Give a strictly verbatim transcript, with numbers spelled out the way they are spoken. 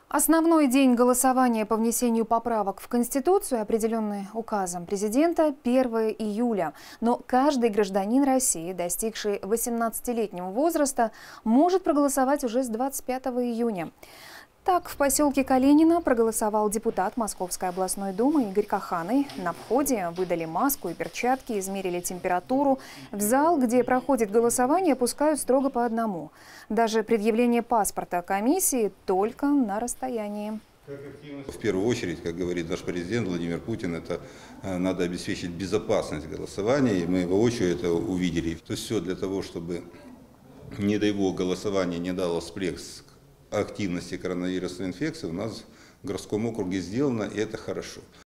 Основной день голосования по внесению поправок в Конституцию, определенный указом президента, первое июля. Но каждый гражданин России, достигший восемнадцатилетнего возраста, может проголосовать уже с двадцать пятого июня. Так, в поселке Калинина проголосовал депутат Московской областной думы Игорь Каханый. На входе выдали маску и перчатки, измерили температуру. В зал, где проходит голосование, пускают строго по одному. Даже предъявление паспорта комиссии только на расстоянии. В первую очередь, как говорит наш президент Владимир Путин, это надо обеспечить безопасность голосования, и мы воочию это увидели. То есть все для того, чтобы, не дай бог, голосование не дало всплеск активности коронавирусной инфекции, у нас в городском округе сделано, и это хорошо.